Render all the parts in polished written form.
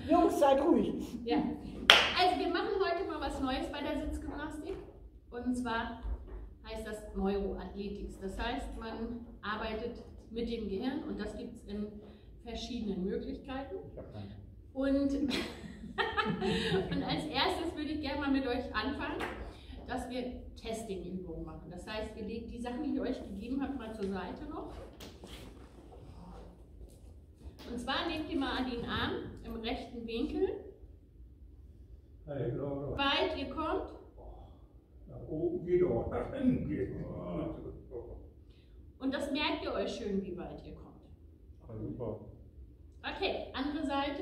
Jungs, seid ruhig. Ja. Also wir machen heute mal was Neues bei der Sitzgymnastik. Und zwar heißt das Neuroathletics. Das heißt, man arbeitet mit dem Gehirn und das gibt es in verschiedenen Möglichkeiten. Und, und als erstes würde ich gerne mal mit euch anfangen, dass wir Testing-Übungen machen. Das heißt, ihr legt die Sachen, die ich euch gegeben habe, mal zur Seite noch. Und zwar nehmt ihr mal an den Arm im rechten Winkel, weit ihr kommt. Nach oben geht auch, nach hinten geht. Und das merkt ihr euch schön, wie weit ihr kommt. Super. Okay, andere Seite.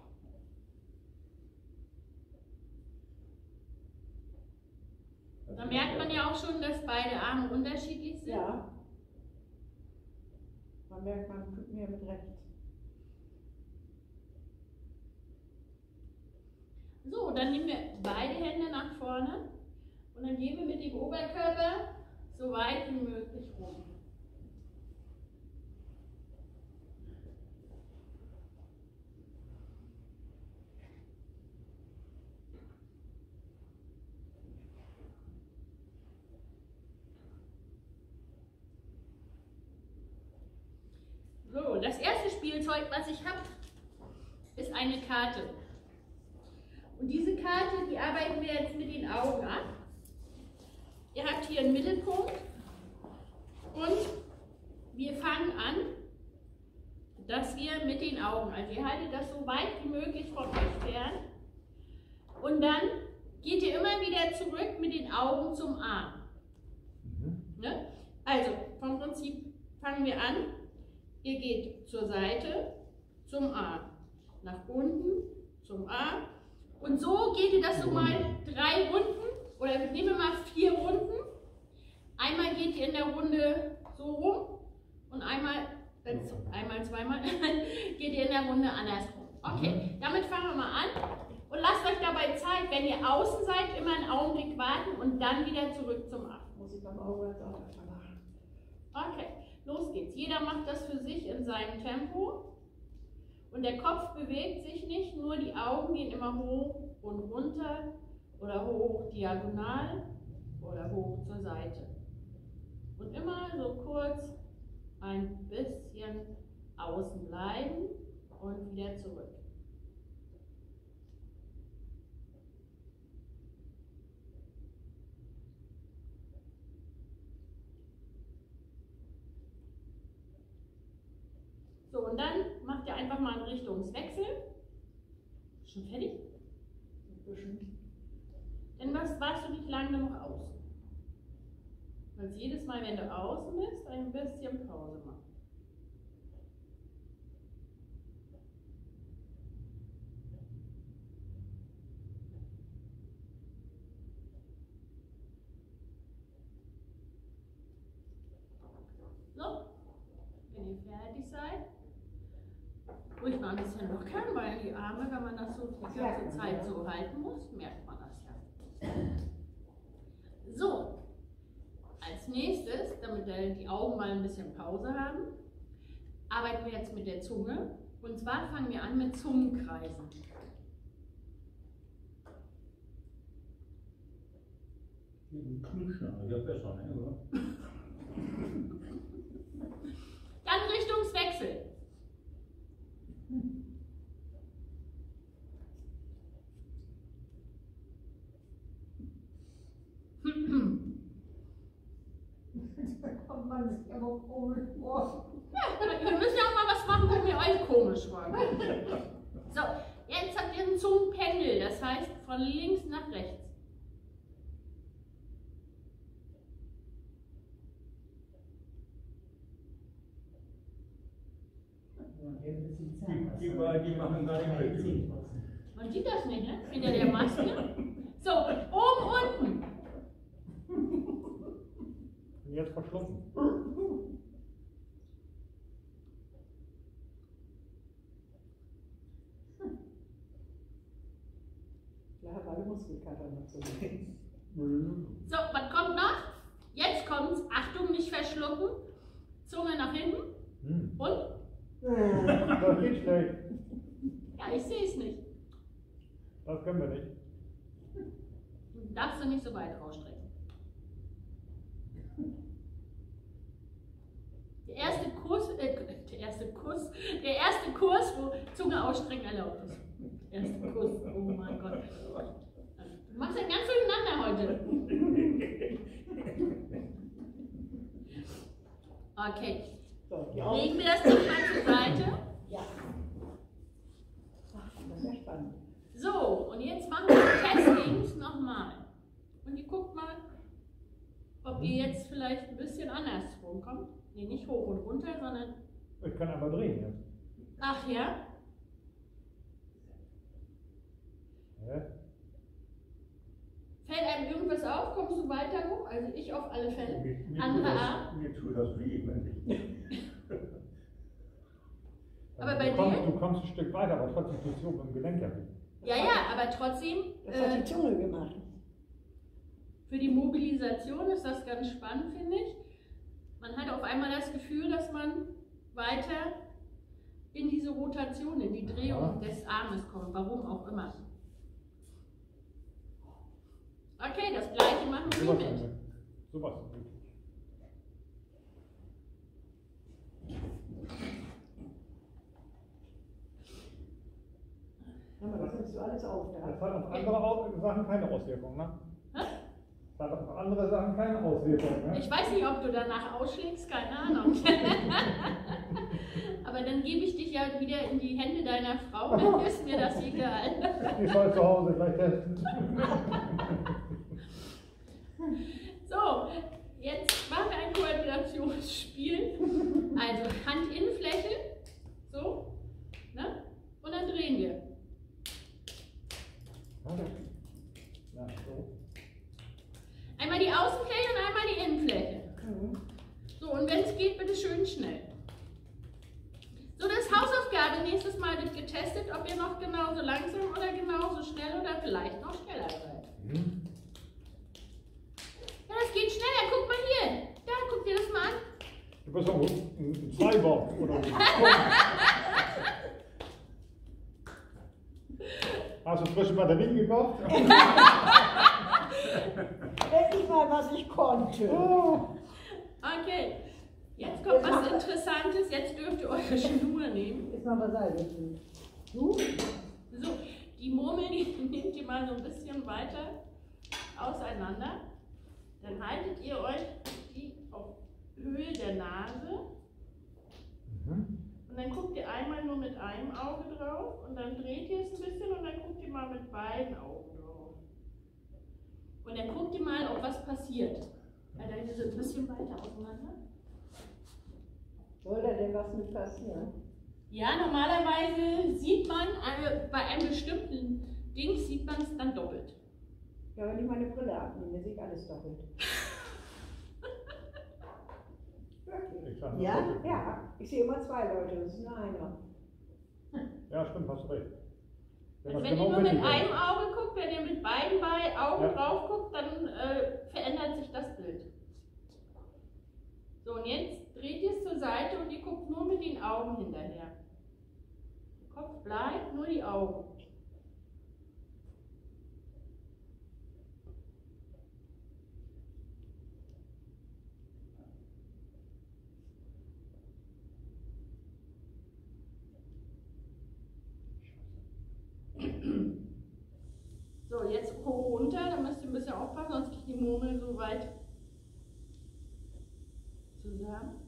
Da merkt man ja auch schon, dass beide Arme unterschiedlich sind. Ja. Man merkt, man tut mehr mit rechts. So, dann nehmen wir beide Hände nach vorne und dann gehen wir mit dem Oberkörper so weit wie möglich rum. So, das erste Spielzeug, was ich habe, ist eine Karte. Und diese Karte, die arbeiten wir jetzt mit den Augen ab. Ihr habt hier einen Mittelpunkt und wir fangen an, dass wir mit den Augen, also ihr haltet das so weit wie möglich von euch fern und dann geht ihr immer wieder zurück mit den Augen zum Arm. Ne? Also vom Prinzip fangen wir an, ihr geht zur Seite zum Arm, nach unten zum Arm. Und so geht ihr das so mal 3 Runden oder nehmen wir mal 4 Runden. Einmal geht ihr in der Runde so rum und einmal, zweimal geht ihr in der Runde andersrum. Okay, damit fangen wir mal an und lasst euch dabei Zeit, wenn ihr außen seid, immer einen Augenblick warten und dann wieder zurück zum Arm. Muss ich beim Auge jetzt auch erstmal machen. Okay, los geht's. Jeder macht das für sich in seinem Tempo. Und der Kopf bewegt sich nicht, nur die Augen gehen immer hoch und runter oder hoch diagonal oder hoch zur Seite. Und immer so kurz ein bisschen außen bleiben und wieder zurück. So, und dann macht ihr einfach mal einen Richtungswechsel. Schon fertig? Ein bisschen. Dann warst du nicht lange genug außen. Also jedes Mal, wenn du außen bist, ein bisschen Pause machen. So, wenn ihr fertig seid, ruhig mal ein bisschen lockern, weil die Arme, wenn man das so die ganze Zeit so halten muss, merkt man das ja. So, als nächstes, damit die Augen mal ein bisschen Pause haben, arbeiten wir jetzt mit der Zunge. Und zwar fangen wir an mit Zungenkreisen. Ja, besser, ne, oder? Dann Richtungswechsel. Da kommt man sich aber komisch vor. Ja, ihr müsst ja auch mal was machen, wo mir euch komisch vorkommt. So, jetzt habt ihr ein Zungenpendel, das heißt von links nach rechts. Die machen gar nicht mit. Man sieht das nicht, ne? Hinter der Maske. So, oben, unten. Und jetzt verschlucken. Ja, beide Muskelkater dazu. So, was kommt noch? Jetzt kommt's. Achtung, nicht verschlucken. Zunge nach hinten. Und? Das geht schnell. Ja, ich sehe es nicht. Das können wir nicht. Du darfst du nicht so weit rausstrecken. Der erste Kurs, wo Zunge ausstrecken erlaubt ist. Der erste Kurs, oh mein Gott. Du machst ja ganz durcheinander heute. Okay. So, Legen wir das doch mal zur Seite. Ja. Ach, das ist ja spannend. So, und jetzt machen wir die Testings nochmal. Und ihr guckt mal, ob ihr jetzt vielleicht ein bisschen anders rumkommt. Nee, nicht hoch und runter, sondern... Ich kann aber drehen jetzt. Ach ja? Hä? Fällt einem irgendwas auf? Kommst du weiter hoch? Also ich auf alle Fälle. Mir tut das weh, wenn ich. Aber bei Du dir? kommst ein Stück weiter, aber trotzdem tust du im Gelenk ja nicht. Ja, aber trotzdem, Das hat die Zunge gemacht. für die Mobilisation ist das ganz spannend, finde ich. Man hat auf einmal das Gefühl, dass man weiter in diese Rotation, in die Drehung des Armes kommt, warum auch immer. Okay, das gleiche machen wir mit. Sowas. Das nimmst du alles auf da. Das hat auf andere Sachen keine Auswirkung, ne? Hä? Das hat auf andere Sachen keine Auswirkung, ne? Ich weiß nicht, ob du danach ausschlägst, keine Ahnung. Aber dann gebe ich dich ja wieder in die Hände deiner Frau, dann ist mir das egal. Ich soll zu Hause gleich testen. So, jetzt machen wir ein Koordinationsspiel. Also Handinnenfläche, so, ne? Und dann drehen wir. Ja, so. Einmal die Außenfläche und einmal die Innenfläche. So, und wenn es geht, bitte schön schnell. So, das Hausaufgabe, nächstes Mal wird getestet, ob ihr noch genauso langsam oder genauso schnell oder vielleicht noch schneller seid. Ja, das geht schneller, guck mal hier. Da, guck dir das mal an. Du bist auch ein Cyborg, oder? Hast du frische Batterien gekauft? Endlich mal, was ich konnte. Okay, jetzt kommt was Interessantes. Jetzt dürft ihr eure Schnur nehmen. Ist mal beiseite. Du? So, die Murmel, die nehmt ihr mal so ein bisschen weiter auseinander. Dann haltet ihr euch die auf Höhe der Nase. Und dann guckt ihr einmal nur mit einem Auge drauf und dann dreht ihr es ein bisschen und dann guckt ihr mal mit beiden Augen drauf. Und dann guckt ihr mal, ob was passiert. Weil dann ist es ein bisschen weiter auseinander. Soll da denn was mit passieren? Ja, normalerweise sieht man, bei einem bestimmten Ding sieht man es dann doppelt. Ja, wenn ich meine Brille abnehme, sehe ich alles doppelt. Wirklich? Ja, ja. Ich sehe immer zwei Leute, das ist nur einer. Ja, stimmt, hast recht. Also wenn ihr nur mit einem Auge guckt, wenn ihr mit beiden Augen drauf guckt, dann verändert sich das Bild. So, und jetzt dreht ihr es zur Seite und ihr guckt nur mit den Augen hinterher. Der Kopf bleibt, nur die Augen. So, jetzt hoch runter, da müsst ihr ein bisschen aufpassen, sonst kriegt die Murmel so weit zusammen.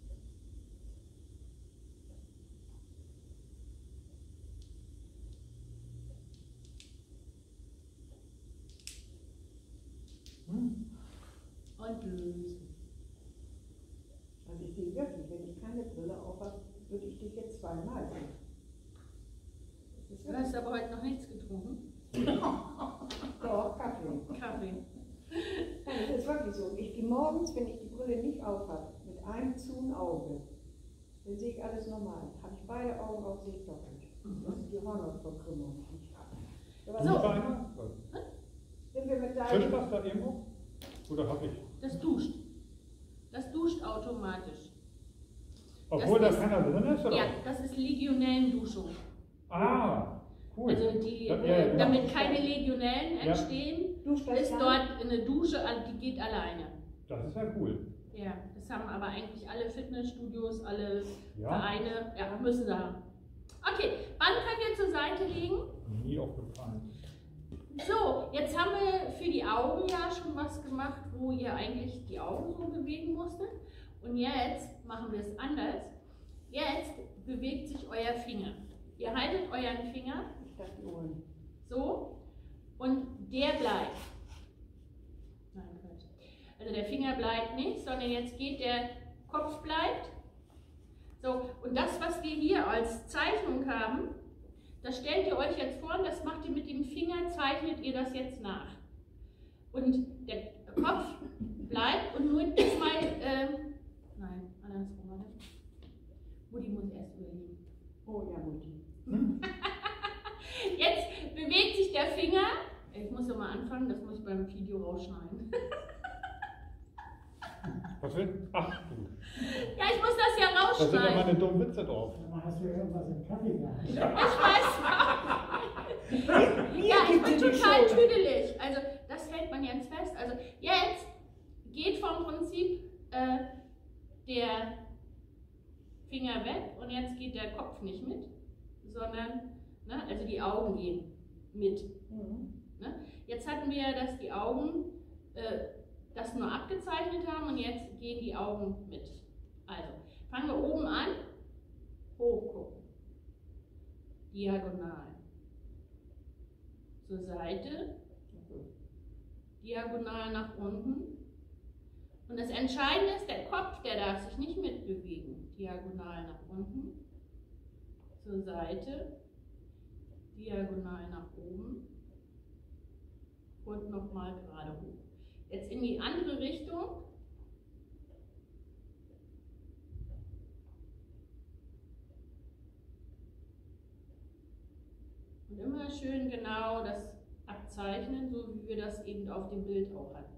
Und lösen. Also ich sehe wirklich, wenn ich keine Brille auf habe, würde ich dich jetzt zweimal sehen. Du hast aber heute noch nichts getrunken. Doch, Kaffee. Kaffee. Nein, das ist wirklich so. Ich gehe morgens, wenn ich die Brille nicht auf habe, mit einem zu Auge, dann sehe ich alles normal. Habe ich beide Augen auf, sehe ich doppelt. Das ist die Hornhautverkrümmung, die ich habe. So. Sind wir mit Fischt deinem... das da irgendwo? Oder habe ich? Das duscht. Das duscht automatisch. Obwohl das da keiner drin ist? Oder? Ja, das ist Legionellenduschung. Ah, Cool. Also die, Ja, ja, ja. damit keine Legionellen entstehen, ist Duschstation. dort eine Dusche, die geht alleine. Das ist ja cool. Ja, das haben aber eigentlich alle Fitnessstudios, alle Ja. Vereine, ja, müssen sie haben. Okay, Band könnt ihr zur Seite legen. Nie aufgefallen. So, jetzt haben wir für die Augen ja schon was gemacht, wo ihr eigentlich die Augen so bewegen musstet. Und jetzt machen wir es anders. Jetzt bewegt sich euer Finger. Ihr haltet euren Finger Ich dachte, die Ohren. so und der bleibt. Nein, Quatsch. Also der Finger bleibt nicht, sondern jetzt geht der Kopf bleibt. So, und das, was wir hier als Zeichnung haben, das stellt ihr euch jetzt vor und das macht ihr mit dem Finger, zeichnet ihr das jetzt nach. Und der Kopf bleibt und nur diesmal, nein, andersrum, oder? Mutti muss erst überlegen. Oh ja, Mutti. Jetzt bewegt sich der Finger. Ich muss ja mal anfangen, das muss ich beim Video rausschneiden. Was will? Ach, gut. Ja, ich muss das ja Da sind ja rausschneiden. meine dummen Witze drauf. Dann hast du irgendwas im Kaffee gehabt. Ich weiß. Ja, ich bin total tüdelig. Also das hält man jetzt fest. Also jetzt geht vom Prinzip der Finger weg und jetzt geht der Kopf nicht mit, sondern, ne, also die Augen gehen mit. Ne? Jetzt hatten wir ja, dass die Augen das nur abgezeichnet haben und jetzt gehen die Augen mit. Also fangen wir oben an, hochgucken, diagonal, zur Seite, diagonal nach unten. Und das Entscheidende ist, der Kopf, der darf sich nicht mitbewegen. Diagonal nach unten, zur Seite, diagonal nach oben und nochmal gerade hoch. Jetzt in die andere Richtung. Und immer schön genau das abzeichnen, so wie wir das eben auf dem Bild auch hatten.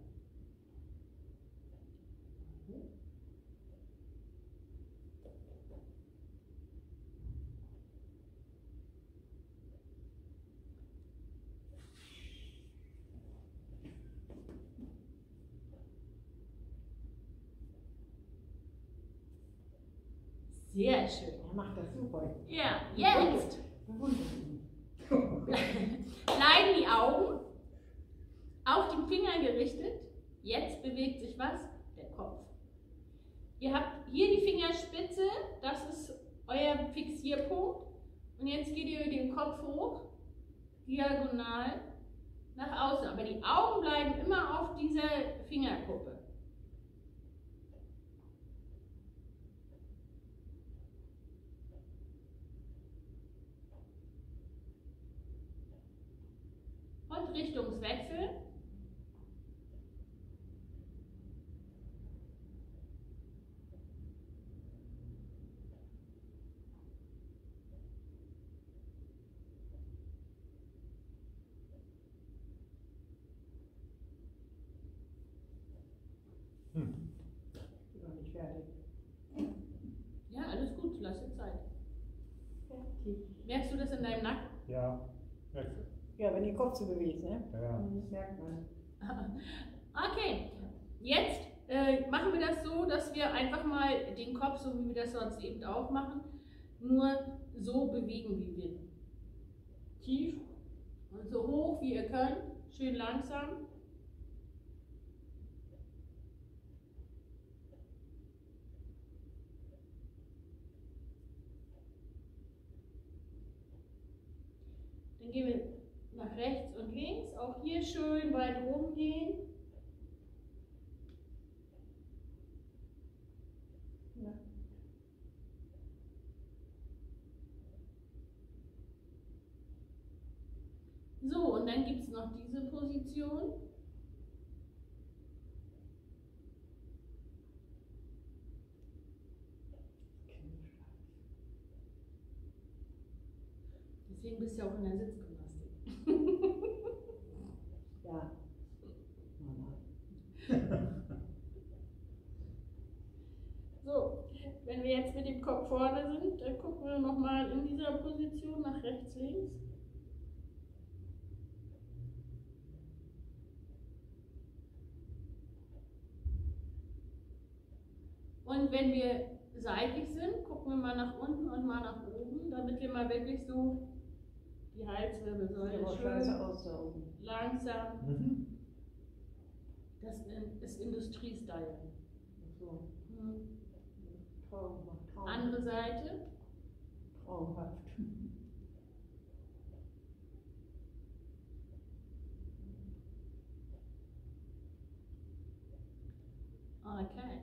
Sehr schön. Er macht das super. Ja, jetzt Bewundere ihn. bleiben die Augen auf den Finger gerichtet. Jetzt bewegt sich was? Der Kopf. Ihr habt hier die Fingerspitze, das ist euer Fixierpunkt. Und jetzt geht ihr den Kopf hoch, diagonal nach außen. Aber die Augen bleiben immer auf dieser Fingerkuppe. Und Richtungswechsel. Ich bin noch nicht fertig. Ja, alles gut, lass dir Zeit. Fertig. Merkst du das in deinem Nacken? Ja, Wechsel. Ja, wenn ihr Kopf so bewegt, ne? Ja. Das merkt man. Okay, jetzt machen wir das so, dass wir einfach mal den Kopf, so wie wir das sonst eben auch machen, nur so bewegen, wie wir. Tief und so hoch, wie ihr könnt, schön langsam. Dann gehen wir nach rechts und links, auch hier schön weit rumgehen. Ja. So, und dann gibt es noch diese Position. Deswegen bist du ja auch in der Sitzgymnastik. Ja. So, wenn wir jetzt mit dem Kopf vorne sind, dann gucken wir nochmal in dieser Position nach rechts, links. Und wenn wir seitlich sind, gucken wir mal nach unten und mal nach oben, damit wir mal wirklich so die Halswirbelsäule aber scheiße aus da oben. langsam. Mhm. Das ist Industriestyle. So. Traumhaft. Andere Seite. Traumhaft. Okay.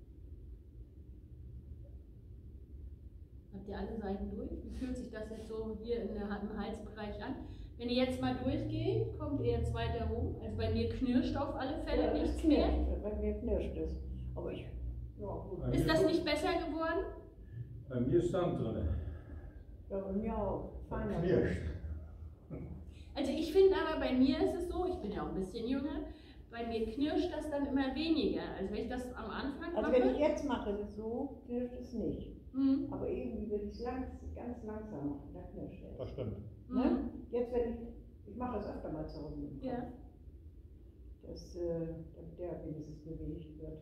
Habt ihr alle Seiten durch? Wie fühlt sich das jetzt so hier im Halsbereich an? Wenn ihr jetzt mal durchgeht, kommt ihr jetzt weiter rum. Also bei mir knirscht auf alle Fälle Ja, nichts es mehr. knirscht. Bei mir knirscht es. Aber ich. Ja, gut. Ist das nicht besser geworden? Bei mir ist Sand drin. Ja, bei mir auch. Feiner. Knirscht. Also ich finde aber, bei mir ist es so, ich bin ja auch ein bisschen jünger, bei mir knirscht das dann immer weniger. Also wenn ich das am Anfang Also mache. wenn ich jetzt mache, das so, knirscht es nicht. Mhm. Aber irgendwie, wenn ich es ganz langsam mache, dann knirscht es. Das stimmt. Mhm. Ne? Jetzt, wenn ich mache das öfter mal zu Hause im Kopf, Ja. dass der wenigstens bewegt wird.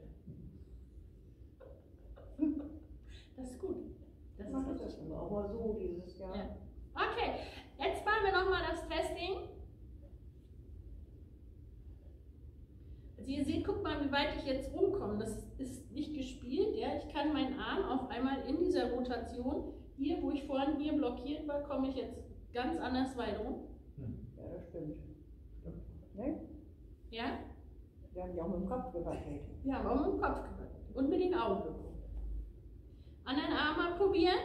Das ist gut. Das Ich mache ist das richtig. immer, auch mal so dieses Jahr. Ja. Okay, jetzt machen wir nochmal das Testing. Also ihr seht, guckt mal, wie weit ich jetzt rumkomme. Das ist nicht gespielt. Ja? Ich kann meinen Arm auf einmal in dieser Rotation, hier, wo ich vorhin hier blockiert war, komme ich jetzt ganz anders weit rum. Ja, das stimmt. Ne? Ja? Wir haben ja auch mit dem Kopf gewackelt. Ja, aber mit dem Kopf gewackelt und mit den Augen geguckt. Anderen Arm mal probieren.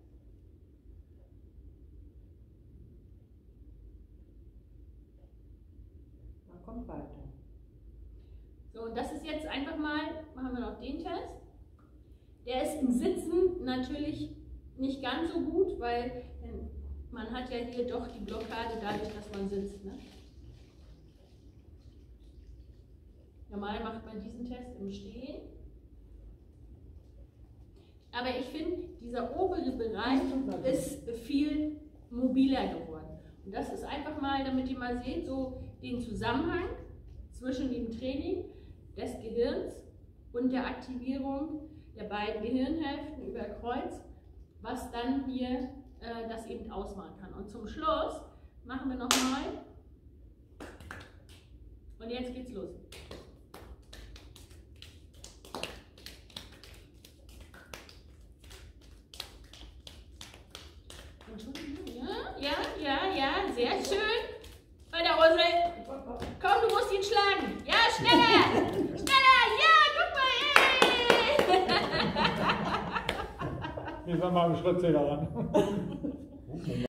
Man kommt weiter. So, und das ist jetzt einfach mal, machen wir noch den Test. Der ist im Sitzen natürlich nicht ganz so gut, weil man hat ja hier doch die Blockade dadurch, dass man sitzt. Ne? Normal macht man diesen Test im Stehen. Aber ich finde, dieser obere Bereich ist viel mobiler geworden. Und das ist einfach mal, damit ihr mal seht, so den Zusammenhang zwischen dem Training des Gehirns und der Aktivierung der beiden Gehirnhälften über Kreuz, was dann hier das eben ausmachen kann. Und zum Schluss machen wir nochmal, und jetzt geht's los. Ja, sehr schön. Bei der Rosel. Komm, du musst ihn schlagen. Ja, schneller. Schneller. Ja, guck mal. Wir sind mal am Schrittzähler ran.